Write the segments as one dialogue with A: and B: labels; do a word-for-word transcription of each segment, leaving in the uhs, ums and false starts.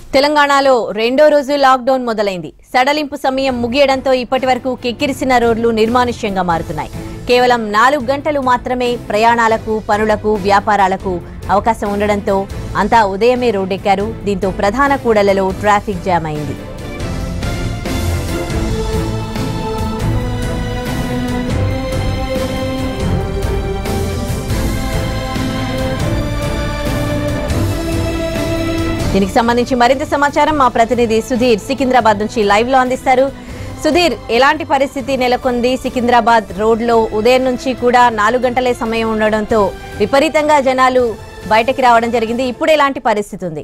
A: తెలంగాణలో రెండో రోజు లాక్డౌన్ మొదలైంది. సడలింపు సమయం ముగియడంతో ఇప్పటివరకు కిక్కిరిసిన రోడ్లు నిర్మానుష్యంగా మారుతున్నాయి. కేవలం నాలుగు గంటలు మాత్రమే ప్రయాణాలకు, పనులకు, వ్యాపారాలకు అవకాశం ఉండడంతో అంతా ఉదయమే రోడ్డెక్కారు. దీంతో ప్రధాన కూడళ్లలో ట్రాఫిక్ జామ్ అయింది. దీనికి సంబంధించి మరింత సమాచారం మా ప్రతినిధి సుధీర్ సికింద్రాబాద్ నుంచి లైవ్ లో అందిస్తారు. సుధీర్, ఎలాంటి పరిస్థితి నెలకొంది? సికింద్రాబాద్ రోడ్లో ఉదయం నుంచి కూడా నాలుగు గంటలే సమయం ఉండడంతో విపరీతంగా జనాలు బయటకి రావడం జరిగింది. ఇప్పుడు ఎలాంటి పరిస్థితి ఉంది?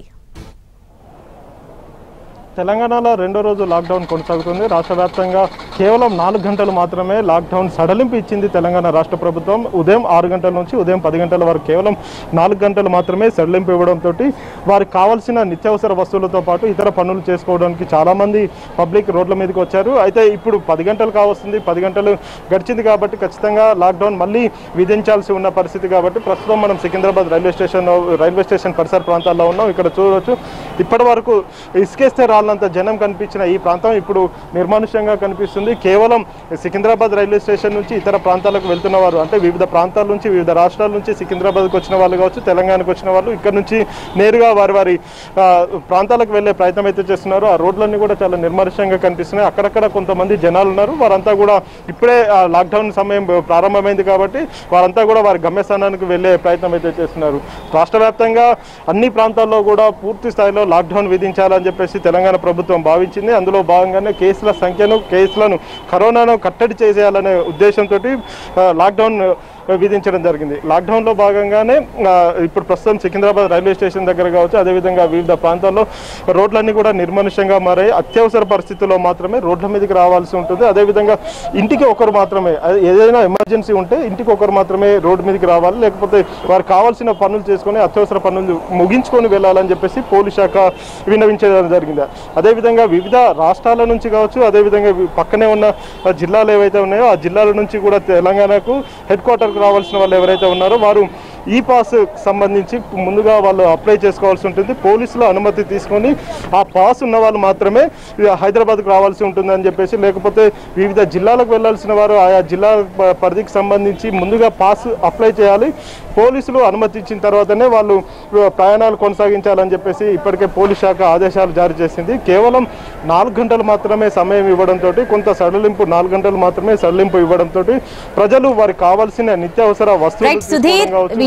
B: తెలంగాణలో రెండో రోజు లాక్డౌన్ కొనసాగుతుంది. రాష్ట్ర వ్యాప్తంగా కేవలం నాలుగు గంటలు మాత్రమే లాక్డౌన్ సడలింపు ఇచ్చింది తెలంగాణ రాష్ట్ర ప్రభుత్వం. ఉదయం ఆరు గంటల నుంచి ఉదయం పది గంటల వరకు కేవలం నాలుగు గంటలు మాత్రమే సడలింపు ఇవ్వడంతో వారికి కావాల్సిన నిత్యావసర వస్తువులతో పాటు ఇతర పనులు చేసుకోవడానికి చాలామంది పబ్లిక్ రోడ్ల మీదకి వచ్చారు. అయితే ఇప్పుడు పది గంటలు కావస్తుంది, పది గంటలు గడిచింది కాబట్టి ఖచ్చితంగా లాక్డౌన్ మళ్ళీ విధించాల్సి ఉన్న పరిస్థితి కాబట్టి ప్రస్తుతం మనం Secunderabad railway station railway station పరిసర ప్రాంతాల్లో ఉన్నాం. ఇక్కడ చూడవచ్చు ఇప్పటి వరకు ఇసుకేస్తే అంత జనం కనిపించిన ఈ ప్రాంతం ఇప్పుడు నిర్మానుష్యంగా కనిపిస్తుంది. కేవలం సికింద్రాబాద్ రైల్వే స్టేషన్ నుంచి ఇతర ప్రాంతాలకు వెళ్తున్న వారు, అంటే వివిధ ప్రాంతాల నుంచి వివిధ రాష్ట్రాల నుంచి సికింద్రాబాద్కి వచ్చిన వాళ్ళు కావచ్చు, తెలంగాణకు వచ్చిన వాళ్ళు ఇక్కడ నుంచి నేరుగా వారి వారి ప్రాంతాలకు వెళ్లే ప్రయత్నం అయితే చేస్తున్నారు. ఆ రోడ్లన్నీ కూడా చాలా నిర్మానుష్యంగా కనిపిస్తున్నాయి. అక్కడక్కడ కొంతమంది జనాలు ఉన్నారు. వారంతా కూడా ఇప్పుడే లాక్డౌన్ సమయం ప్రారంభమైంది కాబట్టి వారంతా కూడా వారి గమ్యస్థానానికి వెళ్లే ప్రయత్నం అయితే చేస్తున్నారు. రాష్ట్ర వ్యాప్తంగా అన్ని ప్రాంతాల్లో కూడా పూర్తి స్థాయిలో లాక్డౌన్ విధించాలని చెప్పేసి తెలంగాణ ప్రభుత్వం భావించింది. అందులో భాగంగానే కేసుల సంఖ్యను కేసులను కరోనాను కట్టడి చేసేయాలనే ఉద్దేశంతో లాక్డౌన్ విధించడం జరిగింది. లాక్డౌన్లో భాగంగానే ఇప్పుడు ప్రస్తుతం సికింద్రాబాద్ రైల్వే స్టేషన్ దగ్గర కావచ్చు, అదేవిధంగా వివిధ ప్రాంతాల్లో రోడ్లన్నీ కూడా నిర్మానుష్యంగా మారాయి. అత్యవసర పరిస్థితుల్లో మాత్రమే రోడ్ల మీదకి రావాల్సి ఉంటుంది. అదేవిధంగా ఇంటికి ఒకరు మాత్రమే, ఏదైనా ఎమర్జెన్సీ ఉంటే ఇంటికి ఒకరు మాత్రమే రోడ్డు మీదకి రావాలి, లేకపోతే వారికి కావాల్సిన పనులు చేసుకొని అత్యవసర పనులు ముగించుకొని వెళ్ళాలని చెప్పేసి పోలీస్ శాఖ విన్నవించడం జరిగింది. అదేవిధంగా వివిధ రాష్ట్రాల నుంచి కావచ్చు, అదేవిధంగా పక్కనే ఉన్న జిల్లాలు ఏవైతే ఉన్నాయో ఆ జిల్లాల నుంచి కూడా తెలంగాణకు హెడ్ క్వార్టర్ రావాల్సిన వాళ్ళు ఎవరైతే ఉన్నారో వారు ఈ పాస్ సంబంధించి ముందుగా వాళ్ళు అప్లై చేసుకోవాల్సి ఉంటుంది. పోలీసుల అనుమతి తీసుకొని ఆ పాస్ ఉన్న వాళ్ళు మాత్రమే హైదరాబాద్కు రావాల్సి ఉంటుందని చెప్పేసి, లేకపోతే వివిధ జిల్లాలకు వెళ్లాల్సిన వారు ఆయా జిల్లా పరిధికి సంబంధించి ముందుగా పాస్ అప్లై చేయాలి. పోలీసులు అనుమతి ఇచ్చిన తర్వాతనే వాళ్ళు ప్రయాణాలు కొనసాగించాలని చెప్పేసి ఇప్పటికే పోలీస్ శాఖ ఆదేశాలు జారీ చేసింది. కేవలం నాలుగు గంటలు మాత్రమే సమయం ఇవ్వడంతో, కొంత సడలింపు నాలుగు గంటలు మాత్రమే సడలింపు ఇవ్వడంతో ప్రజలు వారికి కావాల్సిన నిత్యావసర వస్తువులు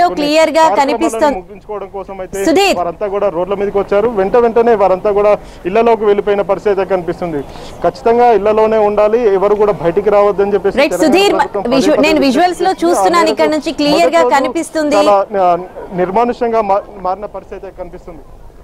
B: ముగించుకోవడం కోసం అయితే వారంతా కూడా రోడ్ల మీదకి వచ్చారు. వెంట వెంటనే వారంతా కూడా ఇళ్లలోకి వెళ్ళిపోయిన పరిస్థితి అయితే కనిపిస్తుంది. ఖచ్చితంగా ఇళ్లలోనే ఉండాలి, ఎవరు కూడా బయటికి రావద్దని చెప్పేసి నిర్మానుష్యంగా మారిన పరిస్థితి కనిపిస్తుంది.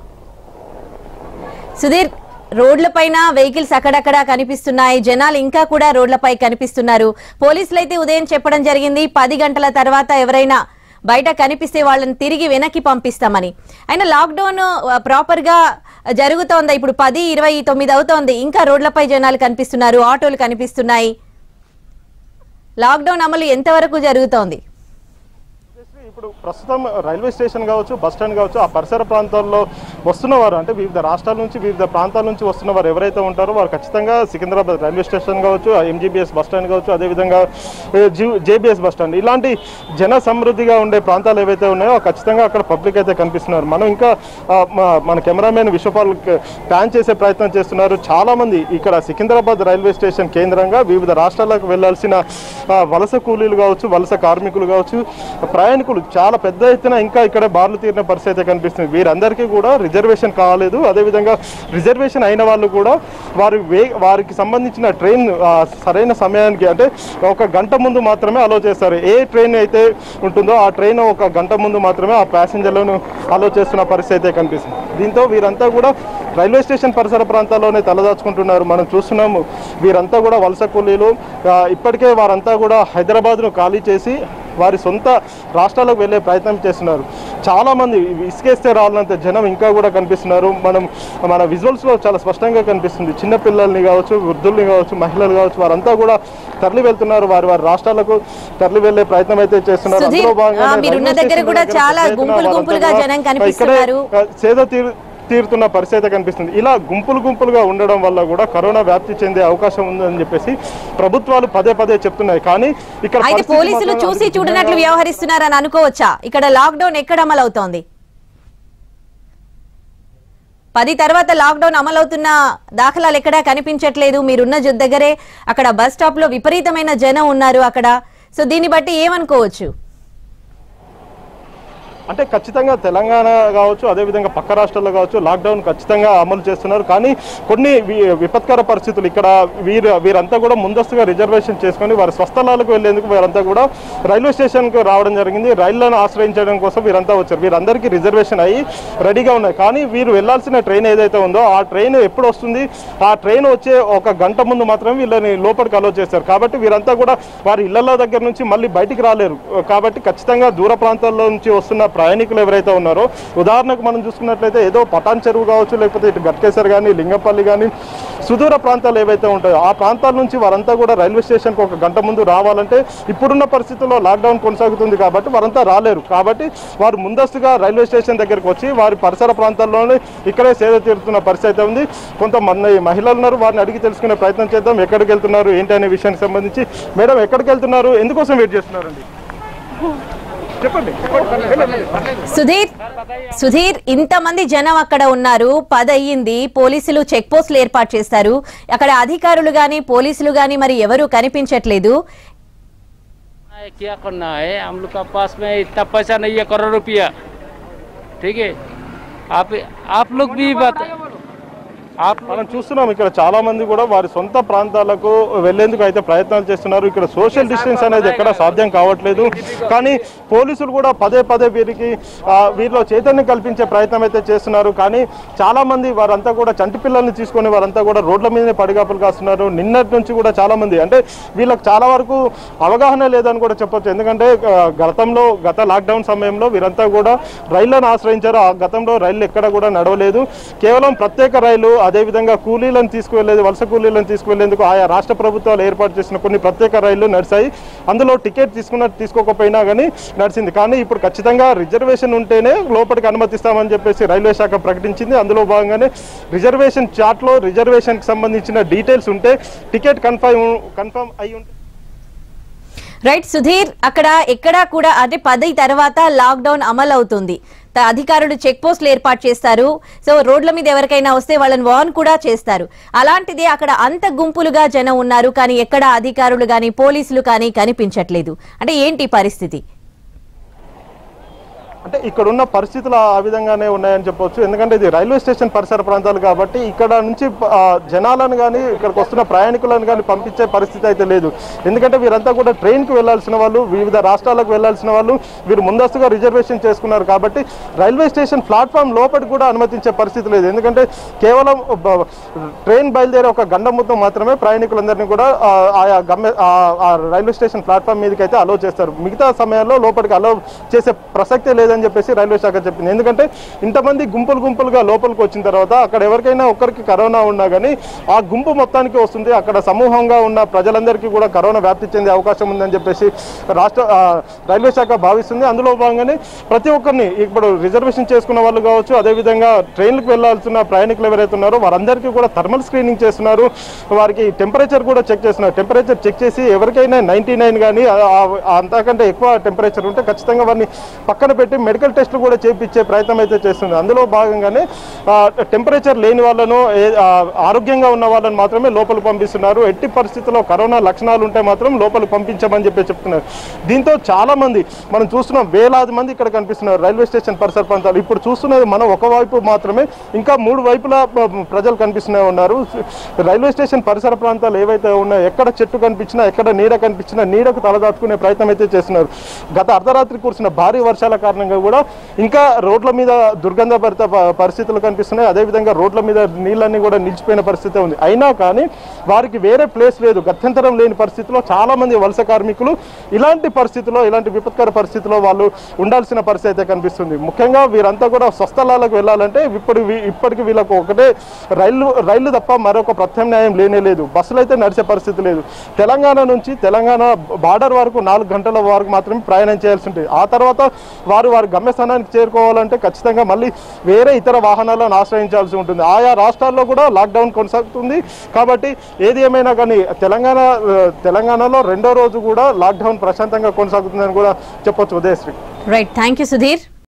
A: సుధీర్, రోడ్లపైన వెహికల్స్ అక్కడక్కడ కనిపిస్తున్నాయి, జనాలు ఇంకా కూడా రోడ్లపై కనిపిస్తున్నారు. పోలీసులు అయితే ఉదయం చెప్పడం జరిగింది పది గంటల తర్వాత ఎవరైనా బయట కనిపిస్తే వాళ్ళని తిరిగి వెనక్కి పంపిస్తామని. అయినా లాక్డౌన్ ప్రాపర్ గా జరుగుతోంది. ఇప్పుడు పది ఇరవై తొమ్మిది అవుతోంది, ఇంకా రోడ్లపై జనాలు కనిపిస్తున్నారు, ఆటోలు కనిపిస్తున్నాయి. లాక్డౌన్ అమలు ఎంతవరకు జరుగుతోంది?
B: ఇప్పుడు ప్రస్తుతం రైల్వే స్టేషన్ కావచ్చు, బస్ స్టాండ్ కావచ్చు, ఆ పరిసర ప్రాంతాల్లో వస్తున్నవారు, అంటే వివిధ రాష్ట్రాల నుంచి వివిధ ప్రాంతాల నుంచి వస్తున్నవారు ఎవరైతే ఉంటారో వారు ఖచ్చితంగా సికింద్రాబాద్ రైల్వే స్టేషన్ కావచ్చు, ఎంజీబీఎస్ బస్ స్టాండ్ కావచ్చు, అదేవిధంగా జేబీఎస్ బస్ స్టాండ్, ఇలాంటి జన సమృద్ధిగా ఉండే ప్రాంతాలు ఏవైతే ఉన్నాయో ఖచ్చితంగా అక్కడ పబ్లిక్ అయితే కనిపిస్తున్నారు. మనం ఇంకా మన కెమెరామెన్ విశ్వపాల్ ప్లాన్ చేసే ప్రయత్నం చేస్తున్నారు. చాలామంది ఇక్కడ సికింద్రాబాద్ రైల్వే స్టేషన్ కేంద్రంగా వివిధ రాష్ట్రాలకు వెళ్లాల్సిన వలస కూలీలు కావచ్చు, వలస కార్మికులు కావచ్చు, ప్రయాణికులు చాలా పెద్ద ఎత్తున ఇంకా ఇక్కడ బార్లు తీరిన పరిస్థితి కనిపిస్తుంది. వీరందరికీ కూడా రిజర్వేషన్ కాలేదు. అదేవిధంగా రిజర్వేషన్ అయిన వాళ్ళు కూడా వారి వే వారికి సంబంధించిన ట్రైన్ సరైన సమయానికి, అంటే ఒక గంట ముందు మాత్రమే అలో చేస్తారు. ఏ ట్రైన్ అయితే ఉంటుందో ఆ ట్రైన్ ఒక గంట ముందు మాత్రమే ఆ ప్యాసింజర్లను అలో చేస్తున్న పరిస్థితి కనిపిస్తుంది. దీంతో వీరంతా కూడా రైల్వే స్టేషన్ పరిసర ప్రాంతాల్లోనే తలదాచుకుంటున్నారు. మనం చూస్తున్నాము వీరంతా కూడా వలస కూలీలు. ఇప్పటికే వారంతా కూడా హైదరాబాద్ను ఖాళీ చేసి వారి సొంత రాష్ట్రాలకు వెళ్ళే ప్రయత్నం చేస్తున్నారు. చాలామంది ఇసుకేస్తే రావాలంత జనం ఇంకా కూడా కనిపిస్తున్నారు. మనం మన విజువల్స్లో చాలా స్పష్టంగా కనిపిస్తుంది. చిన్నపిల్లల్ని కావచ్చు, వృద్ధుల్ని కావచ్చు, మహిళలు కావచ్చు, వారంతా కూడా తరలి వెళ్తున్నారు, వారి వారి రాష్ట్రాలకు తరలి వెళ్లే ప్రయత్నం అయితే చేస్తున్నారు.
A: సేద తీరు
B: తీరుతున్న పరిస్థితి కనిపిస్తుంది. ఇలా గుంపులు గుంపులుగా ఉండడం వల్ల కూడా కరోనా వ్యాప్తి చెందే అవకాశం ఉందని చెప్పేసి ప్రభుత్వాలు పదే పదే చెప్తున్నాయి. కానీ ఇక్కడ
A: అయితే పోలీసులు చూసి చూడనట్లు వ్యవహరిస్తున్నారని అనుకోవచ్చా? ఇక్కడ లాక్డౌన్ ఎక్కడ అమలు అవుతోంది? పది తర్వాత లాక్డౌన్ అమలవుతున్న దాఖలాలు ఎక్కడా కనిపించట్లేదు. మీరున్న దగ్గరే అక్కడ బస్ స్టాప్ లో విపరీతమైన జనం ఉన్నారు అక్కడ. సో దీన్ని బట్టి ఏమనుకోవచ్చు?
B: అంటే ఖచ్చితంగా తెలంగాణ కావచ్చు, అదేవిధంగా పక్క రాష్ట్రాల్లో కావచ్చు లాక్డౌన్ ఖచ్చితంగా అమలు చేస్తున్నారు. కానీ కొన్ని విపత్కర పరిస్థితులు ఇక్కడ వీరు వీరంతా కూడా ముందస్తుగా రిజర్వేషన్ చేసుకొని వారి స్వస్థలాలకు వెళ్లేందుకు వీరంతా కూడా రైల్వే స్టేషన్కు రావడం జరిగింది. రైళ్లను ఆశ్రయించడం కోసం వీరంతా వచ్చారు. వీరందరికీ రిజర్వేషన్ అయ్యి రెడీగా ఉన్నాయి. కానీ వీరు వెళ్లాల్సిన ట్రైన్ ఏదైతే ఉందో ఆ ట్రైన్ ఎప్పుడు వస్తుంది, ఆ ట్రైన్ వచ్చే ఒక గంట ముందు మాత్రమే వీళ్ళని లోపలికి అలో చేస్తారు. కాబట్టి వీరంతా కూడా వారి ఇళ్ల దగ్గర నుంచి మళ్ళీ బయటికి రాలేరు. కాబట్టి ఖచ్చితంగా దూర ప్రాంతాల్లో నుంచి వస్తున్న ప్రయాణికులు ఎవరైతే ఉన్నారో, ఉదాహరణకు మనం చూసుకున్నట్లయితే ఏదో పటాన్ చెరువు కావచ్చు, లేకపోతే ఇటు గట్కేసర్ కానీ లింగపల్లి కానీ సుదూర ప్రాంతాలు ఏవైతే ఉంటాయో ఆ ప్రాంతాల నుంచి వారంతా కూడా రైల్వే స్టేషన్కి ఒక గంట ముందు రావాలంటే ఇప్పుడున్న పరిస్థితుల్లో లాక్డౌన్ కొనసాగుతుంది కాబట్టి వారంతా రాలేరు. కాబట్టి వారు ముందస్తుగా రైల్వే స్టేషన్ దగ్గరికి వచ్చి వారి పరిసర ప్రాంతాల్లోనే ఇక్కడే సేద తీరుతున్న పరిస్థితి ఉంది. కొంతమంది మహిళలు ఉన్నారు, వారిని అడిగి తెలుసుకునే ప్రయత్నం చేద్దాం. ఎక్కడికి వెళ్తున్నారు ఏంటి అనే విషయానికి సంబంధించి. మేడం, ఎక్కడికి వెళ్తున్నారు, ఎందుకోసం వెయిట్ చేస్తున్నారండి?
A: సుధీర్ సుధీర్ ఇంతమంది జనం అక్కడ ఉన్నారు, పది అయ్యింది, పోలీసులు చెక్ పోస్టులు ఏర్పాటు చేస్తారు. అక్కడ అధికారులు గాని పోలీసులు గాని మరి ఎవరు కనిపించట్లేదు.
C: क्या करना है, हम लोग का पास में इतना पैसा नहीं है, करोड़ रुपया, ठीक है। आप आप लोग भी बात
B: మనం చూస్తున్నాం ఇక్కడ చాలా మంది కూడా వారి సొంత ప్రాంతాలకు వెళ్లేందుకు అయితే ప్రయత్నాలు చేస్తున్నారు. ఇక్కడ సోషల్ డిస్టెన్స్ అనేది ఎక్కడ సాధ్యం కావట్లేదు. కానీ పోలీసులు కూడా పదే పదే వీరికి వీరిలో చైతన్యం కల్పించే ప్రయత్నం అయితే చేస్తున్నారు. కానీ చాలా మంది వారంతా కూడా చంటి పిల్లల్ని తీసుకొని వారంతా కూడా రోడ్ల మీదనే పడిగాపులు కాస్తున్నారు. నిన్నటి నుంచి కూడా చాలా మంది, అంటే వీళ్ళకి చాలా వరకు అవగాహన లేదని కూడా చెప్పొచ్చు. ఎందుకంటే గతంలో గత లాక్డౌన్ సమయంలో వీరంతా కూడా రైళ్లను ఆశ్రయించారు. ఆ గతంలో రైళ్లు ఎక్కడ కూడా నడవలేదు. కేవలం ప్రత్యేక రైలు, అదేవిధంగా కూలీలను తీసుకువెళ్లేది, వలస కూలీలను తీసుకువెళ్లేందుకు ఆయా రాష్ట్ర ప్రభుత్వాలు ఏర్పాటు చేసిన కొన్ని ప్రత్యేక రైళ్లు నడిచాయి. అందులో టికెట్ తీసుకున్న తీసుకోకపోయినా కానీ నడిచింది. కానీ ఇప్పుడు ఖచ్చితంగా రిజర్వేషన్ ఉంటేనే లోపలికి అనుమతిస్తామని చెప్పేసి రైల్వే శాఖ ప్రకటించింది. అందులో భాగంగానే రిజర్వేషన్ చార్ట్లో రిజర్వేషన్కి సంబంధించిన డీటెయిల్స్ ఉంటే టికెట్ కన్ఫర్మ్ కన్ఫర్మ్ అయి ఉంటుంది.
A: రైట్ సుధీర్, అక్కడ ఎక్కడా కూడా అదే పది తర్వాత లాక్డౌన్ అమలు అవుతుంది. అధికారులు చెక్ పోస్టులు ఏర్పాటు చేస్తారు. సో రోడ్ల మీద ఎవరికైనా వస్తే వాళ్ళని వార్న్ కూడా చేస్తారు. అలాంటిదే అక్కడ అంత గుంపులుగా జనం ఉన్నారు, కానీ ఎక్కడ అధికారులు కానీ పోలీసులు కానీ కనిపించట్లేదు. అంటే ఏంటి పరిస్థితి?
B: అంటే ఇక్కడ ఉన్న పరిస్థితులు ఆ విధంగానే ఉన్నాయని చెప్పవచ్చు. ఎందుకంటే ఇది రైల్వే స్టేషన్ పరిసర ప్రాంతాలు కాబట్టి ఇక్కడ నుంచి జనాలను కానీ ఇక్కడికి వస్తున్న ప్రయాణికులను కానీ పంపించే పరిస్థితి అయితే లేదు. ఎందుకంటే వీరంతా కూడా ట్రైన్కి వెళ్లాల్సిన వాళ్ళు, వివిధ రాష్ట్రాలకు వెళ్లాల్సిన వాళ్ళు, వీరు ముందస్తుగా రిజర్వేషన్ చేసుకున్నారు కాబట్టి రైల్వే స్టేషన్ ప్లాట్ఫామ్ లోపలికి కూడా అనుమతించే పరిస్థితి లేదు. ఎందుకంటే కేవలం ట్రైన్ బయలుదేరే ఒక గంట మొత్తం మాత్రమే ప్రయాణికులందరినీ కూడా ఆయా గమ్య రైల్వే స్టేషన్ ప్లాట్ఫామ్ మీదకి అయితే అలో చేస్తారు. మిగతా సమయాల్లో లోపలికి అలో చేసే ప్రసక్తే లేదు అని చెప్పేసి రైల్వే శాఖ చెప్పింది. ఎందుకంటే ఇంతమంది గుంపులు గుంపులుగా లోపలికి వచ్చిన తర్వాత అక్కడ ఎవరికైనా ఒక్కరికి కరోనా ఉన్నా కానీ ఆ గుంపు మొత్తానికి వస్తుంది. అక్కడ సమూహంగా ఉన్న ప్రజలందరికీ కూడా కరోనా వ్యాప్తి చెందే అవకాశం ఉందని చెప్పేసి రాష్ట్ర రైల్వే శాఖ భావిస్తుంది. అందులో భాగంగానే ప్రతి ఒక్కరిని ఇప్పుడు రిజర్వేషన్ చేసుకున్న వాళ్ళు కావచ్చు, అదేవిధంగా ట్రైన్లకు వెళ్లాల్సిన ప్రయాణికులు ఎవరైతే ఉన్నారో వారందరికీ కూడా థర్మల్ స్క్రీనింగ్ చేస్తున్నారు. వారికి టెంపరేచర్ కూడా చెక్ చేస్తున్నారు. టెంపరేచర్ చెక్ చేసి ఎవరికైనా నైన్టీ నైన్ కానీ అంతకంటే ఎక్కువ టెంపరేచర్ ఉంటే ఖచ్చితంగా వారిని పక్కన పెట్టి మెడికల్ టెస్టులు కూడా చేయించే ప్రయత్నం అయితే చేస్తుంది. అందులో భాగంగానే టెంపరేచర్ లేని వాళ్ళను, ఆరోగ్యంగా ఉన్న వాళ్ళని మాత్రమే లోపలికి పంపిస్తున్నారు. ఎట్టి పరిస్థితుల్లో కరోనా లక్షణాలు ఉంటే మాత్రం లోపలికి పంపించమని చెప్పి చెప్తున్నారు. దీంతో చాలా మంది మనం చూస్తున్నాం, వేలాది మంది ఇక్కడ కనిపిస్తున్నారు రైల్వే స్టేషన్ పరిసర ప్రాంతాలు. ఇప్పుడు చూస్తున్నది మనం ఒకవైపు మాత్రమే, ఇంకా మూడు వైపులా ప్రజలు కనిపిస్తూనే ఉన్నారు. రైల్వే స్టేషన్ పరిసర ప్రాంతాలు ఏవైతే ఉన్నాయో ఎక్కడ చెట్టు కనిపించినా, ఎక్కడ నీడ కనిపించినా నీడకు తలదాచుకునే ప్రయత్నం అయితే చేస్తున్నారు. గత అర్ధరాత్రి కురిసిన భారీ వర్షాల కారణంగా కూడా ఇంకా రోడ్ల మీద దుర్గంధభరిత పరిస్థితులు కనిపిస్తున్నాయి. అదేవిధంగా రోడ్ల మీద నీళ్ళన్నీ కూడా నిలిచిపోయిన పరిస్థితి ఉంది. అయినా కానీ వారికి వేరే ప్లేస్ లేదు, గత్యంతరం లేని పరిస్థితిలో చాలా మంది వలస కార్మికులు ఇలాంటి పరిస్థితుల్లో, ఇలాంటి విపత్కర పరిస్థితిలో వాళ్ళు ఉండాల్సిన పరిస్థితి అయితే కనిపిస్తుంది. ముఖ్యంగా వీరంతా కూడా స్వస్థలాలకు వెళ్ళాలంటే ఇప్పుడు ఇప్పటికి వీళ్ళకు ఒకటే రైలు రైళ్లు తప్ప మరొక ప్రత్యామ్నాయం లేనే లేదు. బస్సులు అయితే నడిచే పరిస్థితి లేదు. తెలంగాణ నుంచి తెలంగాణ బార్డర్ వరకు నాలుగు గంటల వరకు మాత్రమే ప్రయాణం చేయాల్సి ఉంటుంది. ఆ తర్వాత వారు వారి గమ్యస్థానానికి చేరుకోవాలంటే ఖచ్చితంగా మళ్ళీ వేరే ఇతర వాహనాలను ఆశ్రయించాల్సి ఉంటుంది. ఆయా రాష్ట్రాల్లో కూడా లాక్డౌన్ కొనసాగుతుంది. కాబట్టి ఏది ఏమైనా కానీ తెలంగాణ తెలంగాణలో రెండో రోజు కూడా లాక్డౌన్ ప్రశాంతంగా కొనసాగుతుందని కూడా చెప్పొచ్చు. Udayasri.
A: Right, thank you Sudheer.